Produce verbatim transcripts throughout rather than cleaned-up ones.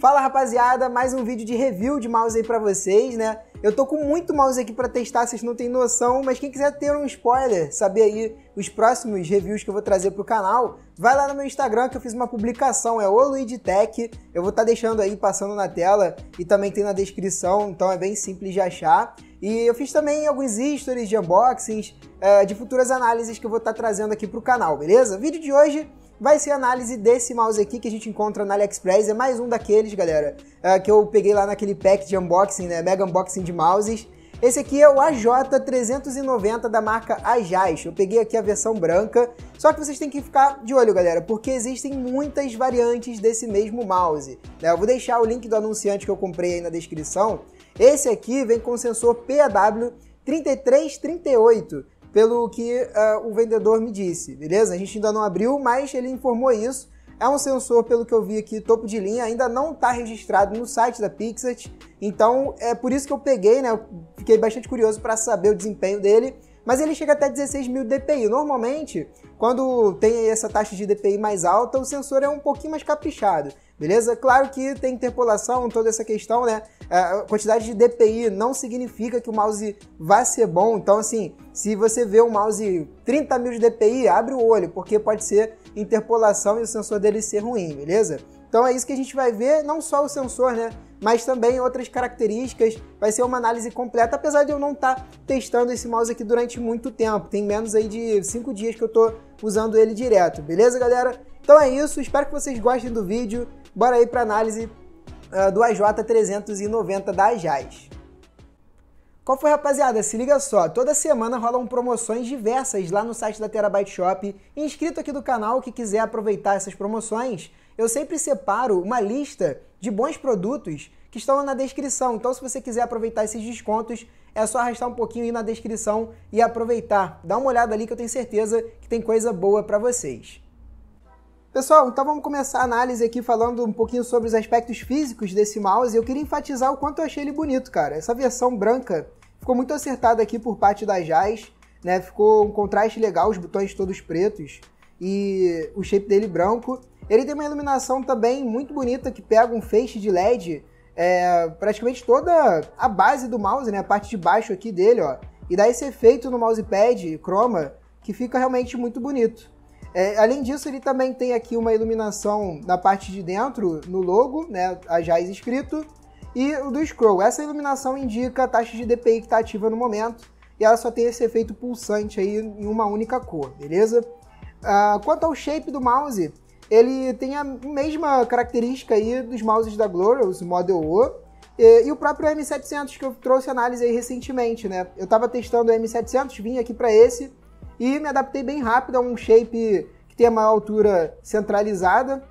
Fala rapaziada, mais um vídeo de review de mouse aí pra vocês, né? Eu tô com muito mouse aqui pra testar, vocês não têm noção, mas quem quiser ter um spoiler, saber aí os próximos reviews que eu vou trazer pro canal, vai lá no meu Instagram que eu fiz uma publicação, é o Luigitec, eu vou estar tá deixando aí, passando na tela e também tem na descrição, então é bem simples de achar. E eu fiz também alguns stories de unboxings, é, de futuras análises que eu vou estar tá trazendo aqui pro canal, beleza? O vídeo de hoje vai ser a análise desse mouse aqui que a gente encontra na AliExpress, é mais um daqueles, galera, uh, que eu peguei lá naquele pack de unboxing, né, mega unboxing de mouses. Esse aqui é o A J trezentos e noventa da marca Ajazz, eu peguei aqui a versão branca, só que vocês têm que ficar de olho, galera, porque existem muitas variantes desse mesmo mouse, né? Eu vou deixar o link do anunciante que eu comprei aí na descrição. Esse aqui vem com sensor P A W trinta e três trinta e oito, pelo que uh, o vendedor me disse, beleza? A gente ainda não abriu, mas ele informou isso. É um sensor, pelo que eu vi aqui, topo de linha, ainda não está registrado no site da Pixart, então é por isso que eu peguei, né? Eu fiquei bastante curioso para saber o desempenho dele, mas ele chega até dezesseis mil D P I. Normalmente, quando tem essa taxa de D P I mais alta, o sensor é um pouquinho mais caprichado, beleza? Claro que tem interpolação, toda essa questão, né? A quantidade de D P I não significa que o mouse vai ser bom, então assim, se você vê um mouse trinta mil de D P I, abre o olho, porque pode ser interpolação e o sensor dele ser ruim, beleza? Então é isso que a gente vai ver, não só o sensor, né? Mas também outras características, vai ser uma análise completa, apesar de eu não estar tá testando esse mouse aqui durante muito tempo, tem menos aí de cinco dias que eu tô usando ele direto, beleza, galera? Então é isso, espero que vocês gostem do vídeo, bora aí para análise uh, do A J trezentos e noventa da Ajazz. Qual foi, rapaziada? Se liga só, toda semana rolam promoções diversas lá no site da Terabyte Shop. Inscrito aqui do canal que quiser aproveitar essas promoções, eu sempre separo uma lista de bons produtos que estão na descrição. Então, se você quiser aproveitar esses descontos, é só arrastar um pouquinho aí na descrição e aproveitar. Dá uma olhada ali que eu tenho certeza que tem coisa boa para vocês. Pessoal, então vamos começar a análise aqui falando um pouquinho sobre os aspectos físicos desse mouse. Eu queria enfatizar o quanto eu achei ele bonito, cara. Essa versão branca ficou muito acertada aqui por parte da Ajazz, né? Ficou um contraste legal, os botões todos pretos e o shape dele branco. Ele tem uma iluminação também muito bonita que pega um feixe de L E D, é, praticamente toda a base do mouse, né? A parte de baixo aqui dele, ó, e dá esse efeito no mousepad chroma que fica realmente muito bonito. É, além disso, ele também tem aqui uma iluminação na parte de dentro, no logo, né, Ajazz escrito, e o do scroll. Essa iluminação indica a taxa de D P I que está ativa no momento, e ela só tem esse efeito pulsante aí em uma única cor, beleza? Uh, quanto ao shape do mouse, ele tem a mesma característica aí dos mouses da Glorious, o Model O, e, e o próprio M setecentos que eu trouxe análise aí recentemente, né? Eu estava testando o M setecentos, vim aqui para esse, e me adaptei bem rápido a um shape que tem a maior altura centralizada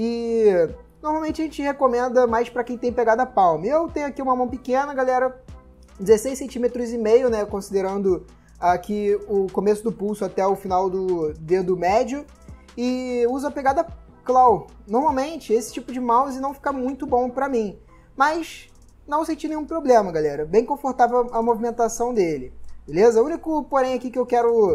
e normalmente a gente recomenda mais para quem tem pegada palm. Eu tenho aqui uma mão pequena, galera, dezesseis centímetros e meio, né, considerando aqui o começo do pulso até o final do dedo médio, e uso a pegada claw. Normalmente esse tipo de mouse não fica muito bom para mim, mas não senti nenhum problema, galera, bem confortável a movimentação dele. Beleza? O único porém aqui que eu quero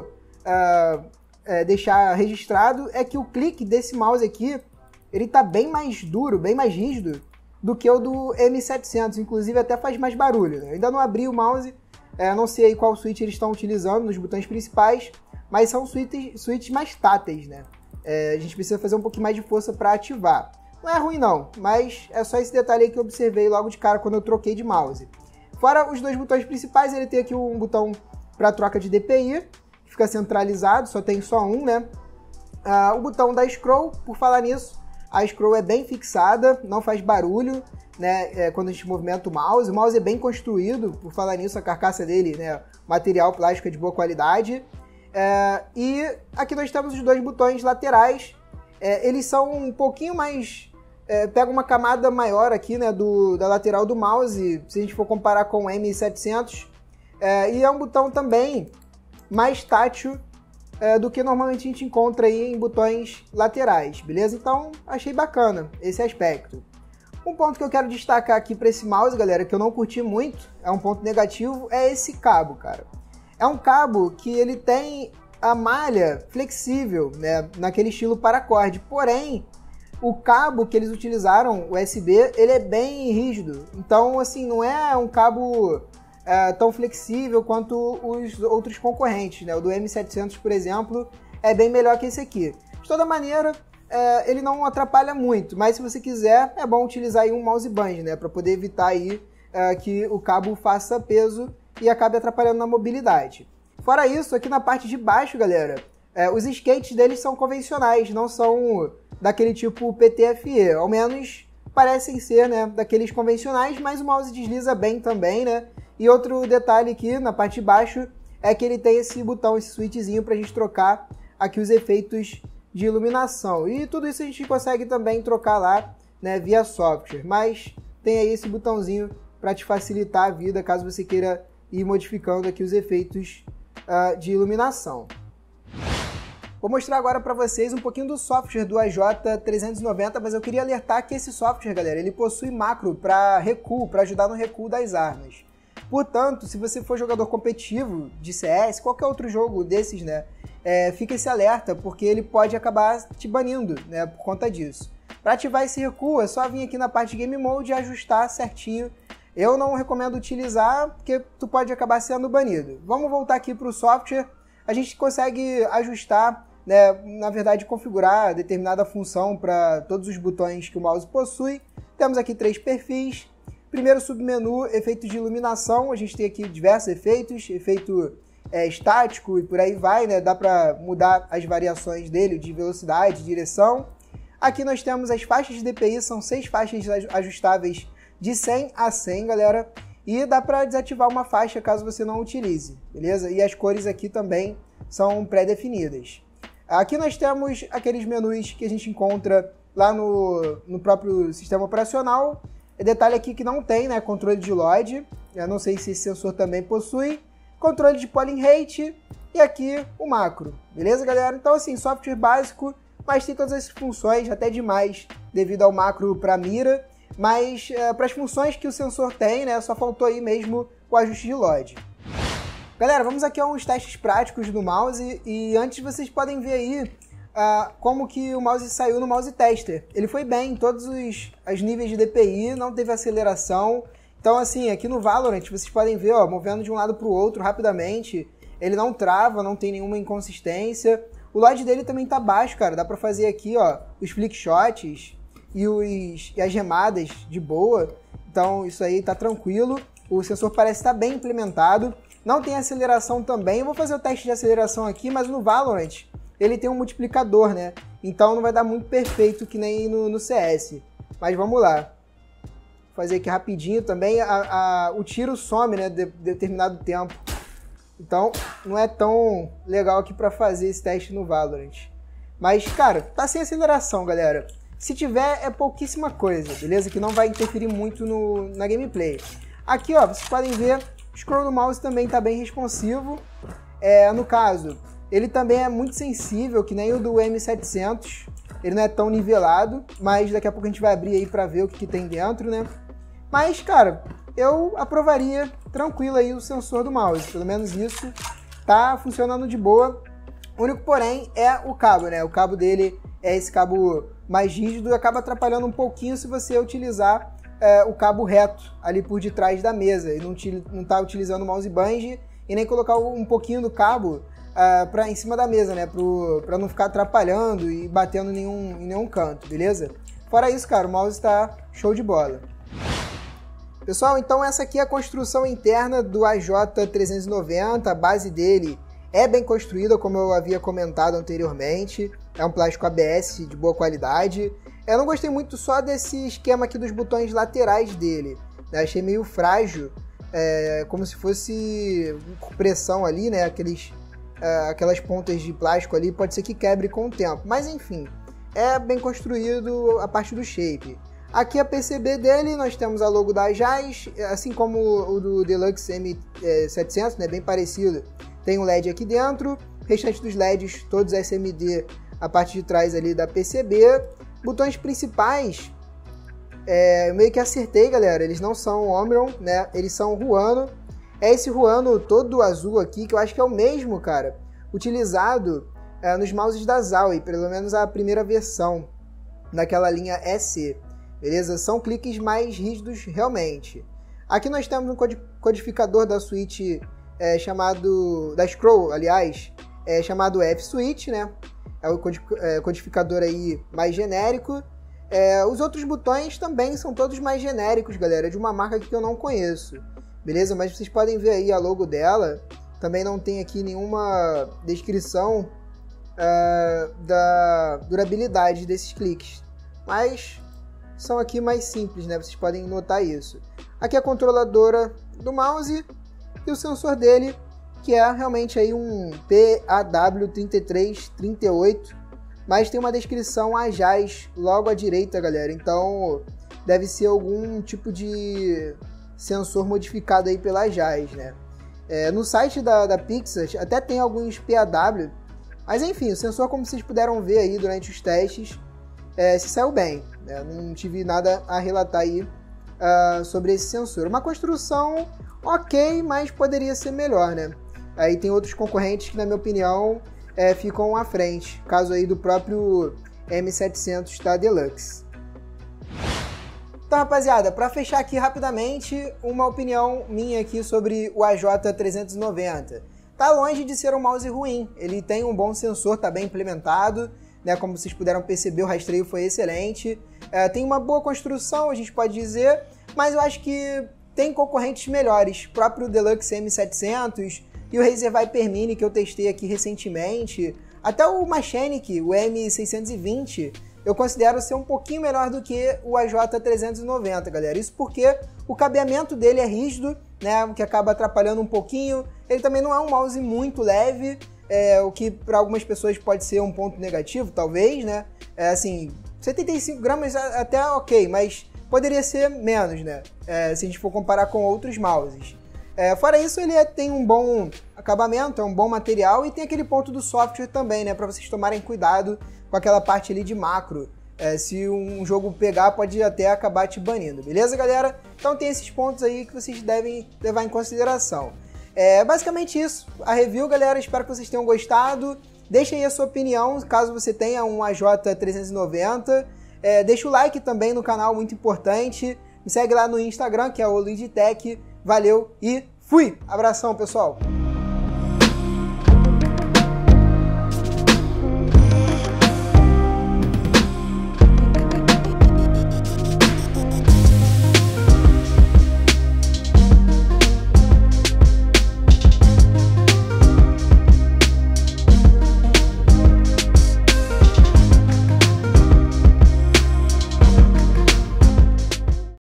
uh, é, deixar registrado é que o clique desse mouse aqui, ele tá bem mais duro, bem mais rígido do que o do M setecentos, inclusive até faz mais barulho. Eu ainda não abri o mouse, é, não sei aí qual switch eles estão utilizando nos botões principais, mas são switches, switches mais táteis, né? É, a gente precisa fazer um pouquinho mais de força para ativar. Não é ruim não, mas é só esse detalhe aí que eu observei logo de cara quando eu troquei de mouse. Fora os dois botões principais, ele tem aqui um botão para troca de D P I, que fica centralizado, só tem só um, né? Uh, o botão da scroll, por falar nisso, a scroll é bem fixada, não faz barulho, né? É, quando a gente movimenta o mouse. O mouse é bem construído, por falar nisso, a carcaça dele, né? Material plástico é de boa qualidade. É, e aqui nós temos os dois botões laterais, é, eles são um pouquinho mais... É, pega uma camada maior aqui, né, do, da lateral do mouse, se a gente for comparar com o M setecentos, é, e é um botão também mais tátil é, do que normalmente a gente encontra aí em botões laterais, beleza? Então, achei bacana esse aspecto. Um ponto que eu quero destacar aqui para esse mouse, galera, que eu não curti muito, é um ponto negativo, é esse cabo, cara. É um cabo que ele tem a malha flexível, né, naquele estilo paracorde, porém, o cabo que eles utilizaram, o U S B, ele é bem rígido. Então, assim, não é um cabo é, tão flexível quanto os outros concorrentes, né? O do M setecentos, por exemplo, é bem melhor que esse aqui. De toda maneira, é, ele não atrapalha muito, mas se você quiser, é bom utilizar aí um mouse band, né? Para poder evitar aí é, que o cabo faça peso e acabe atrapalhando na mobilidade. Fora isso, aqui na parte de baixo, galera, é, os skates deles são convencionais, não são daquele tipo P T F E, ao menos parecem ser, né, daqueles convencionais, mas o mouse desliza bem também, né? E outro detalhe aqui na parte de baixo é que ele tem esse botão, esse switchzinho para a gente trocar aqui os efeitos de iluminação. E tudo isso a gente consegue também trocar lá, né, via software, mas tem aí esse botãozinho para te facilitar a vida caso você queira ir modificando aqui os efeitos uh, de iluminação. Vou mostrar agora para vocês um pouquinho do software do A J trezentos e noventa, mas eu queria alertar que esse software, galera, ele possui macro para recuo, para ajudar no recuo das armas. Portanto, se você for jogador competitivo de C S, qualquer outro jogo desses, né, é, fica esse alerta, porque ele pode acabar te banindo, né, por conta disso. Para ativar esse recuo, é só vir aqui na parte de Game Mode e ajustar certinho. Eu não recomendo utilizar, porque tu pode acabar sendo banido. Vamos voltar aqui para o software. A gente consegue ajustar, né, na verdade, configurar determinada função para todos os botões que o mouse possui. Temos aqui três perfis. Primeiro submenu, efeitos de iluminação. A gente tem aqui diversos efeitos, efeito é, estático e por aí vai, né? Dá para mudar as variações dele de velocidade, direção. Aqui nós temos as faixas de D P I, são seis faixas ajustáveis de cem a cem, galera. E dá para desativar uma faixa caso você não utilize, beleza? E as cores aqui também são pré-definidas. Aqui nós temos aqueles menus que a gente encontra lá no, no próprio sistema operacional. Detalhe aqui que não tem, né, controle de L O D. Eu não sei se esse sensor também possui. Controle de polling rate e aqui o macro, beleza, galera? Então, assim, software básico, mas tem todas as funções, até demais, devido ao macro para mira. Mas é, para as funções que o sensor tem, né, só faltou aí mesmo o ajuste de L O D. Galera, vamos aqui a uns testes práticos do mouse e antes vocês podem ver aí uh, como que o mouse saiu no mouse tester. Ele foi bem em todos os, os níveis de D P I, não teve aceleração. Então, assim, aqui no Valorant vocês podem ver, ó, movendo de um lado para o outro rapidamente. Ele não trava, não tem nenhuma inconsistência. O L O D dele também tá baixo, cara. Dá para fazer aqui, ó, os flick shots e, os, e as remadas de boa. Então, isso aí tá tranquilo. O sensor parece estar bem implementado. Não tem aceleração também. Eu vou fazer o teste de aceleração aqui, mas no Valorant ele tem um multiplicador, né? Então não vai dar muito perfeito que nem no, no C S. Mas vamos lá. Vou fazer aqui rapidinho também. A, a, o tiro some, né? De, de determinado tempo. Então não é tão legal aqui para fazer esse teste no Valorant. Mas, cara, tá sem aceleração, galera. Se tiver, é pouquíssima coisa, beleza? Que não vai interferir muito no, na gameplay. Aqui, ó, vocês podem ver, o scroll do mouse também tá bem responsivo. É, no caso, ele também é muito sensível, que nem o do M setecentos. Ele não é tão nivelado, mas daqui a pouco a gente vai abrir aí pra ver o que, que tem dentro, né? Mas, cara, eu aprovaria tranquilo aí o sensor do mouse. Pelo menos isso tá funcionando de boa. O único, porém, é o cabo, né? O cabo dele é esse cabo mais rígido e acaba atrapalhando um pouquinho se você utilizar é, o cabo reto ali por detrás da mesa e não, não tá utilizando o mouse band e nem colocar um pouquinho do cabo uh, pra, em cima da mesa, né? Para não ficar atrapalhando e batendo em nenhum, em nenhum canto, beleza? Fora isso, cara, o mouse tá show de bola. Pessoal, então essa aqui é a construção interna do A J trezentos e noventa, a base dele é bem construída, como eu havia comentado anteriormente, é um plástico A B S de boa qualidade. Eu não gostei muito só desse esquema aqui dos botões laterais dele, né? Achei meio frágil, é, como se fosse pressão ali, né? Aqueles, é, aquelas pontas de plástico ali, pode ser que quebre com o tempo, mas enfim, é bem construído a parte do shape. Aqui a P C B dele, nós temos a logo da Ajazz, assim como o do Deluxe M setecentos, né, bem parecido. Tem um L E D aqui dentro, o restante dos L E Ds, todos S M D, a parte de trás ali da P C B. Botões principais, é, eu meio que acertei, galera, eles não são Omron, né, eles são Ruano. É esse Ruano todo azul aqui, que eu acho que é o mesmo, cara, utilizado é, nos mouses da Zowie, pelo menos a primeira versão. naquela linha E C, beleza? São cliques mais rígidos realmente. Aqui nós temos um codificador da suíte é, chamado, da Scroll, aliás, é, chamado F-Suite, né? É o codificador aí mais genérico. É, os outros botões também são todos mais genéricos, galera, de uma marca que eu não conheço, beleza? Mas vocês podem ver aí a logo dela. Também não tem aqui nenhuma descrição uh, da durabilidade desses cliques, mas são aqui mais simples, né? Vocês podem notar isso. Aqui é a controladora do mouse e o sensor dele, que é realmente aí um P A W três três três oito, mas tem uma descrição Ajazz logo à direita, galera. Então deve ser algum tipo de sensor modificado aí pela Ajazz, né? É, no site da, da Pixar até tem alguns P A W, mas enfim, o sensor, como vocês puderam ver aí durante os testes, é, se saiu bem, né? Não tive nada a relatar aí uh, sobre esse sensor. Uma construção ok, mas poderia ser melhor, né? Aí tem outros concorrentes que, na minha opinião, é, ficam à frente. Caso aí do próprio M setecentos da Deluxe. Então, rapaziada, para fechar aqui rapidamente, uma opinião minha aqui sobre o A J trezentos e noventa. Tá longe de ser um mouse ruim. Ele tem um bom sensor, tá bem implementado, né? Como vocês puderam perceber, o rastreio foi excelente. É, tem uma boa construção, a gente pode dizer, mas eu acho que tem concorrentes melhores. O próprio Deluxe M setecentos e o Razer Viper Mini, que eu testei aqui recentemente. Até o Machinic, o M seiscentos e vinte, eu considero ser um pouquinho melhor do que o A J trezentos e noventa, galera. Isso porque o cabeamento dele é rígido, né, o que acaba atrapalhando um pouquinho. Ele também não é um mouse muito leve, é, o que para algumas pessoas pode ser um ponto negativo, talvez, né? É, assim, setenta e cinco gramas até ok, mas poderia ser menos, né? É, se a gente for comparar com outros mouses. É, fora isso, ele é, tem um bom acabamento, é um bom material e tem aquele ponto do software também, né? Para vocês tomarem cuidado com aquela parte ali de macro. É, se um jogo pegar, pode até acabar te banindo, beleza, galera? Então tem esses pontos aí que vocês devem levar em consideração. É basicamente isso, a review, galera. Espero que vocês tenham gostado. Deixa aí a sua opinião, caso você tenha um A J trezentos e noventa. É, deixa o like também no canal, muito importante. Me segue lá no Instagram, que é o Luigitec. Valeu e fui! Abração, pessoal!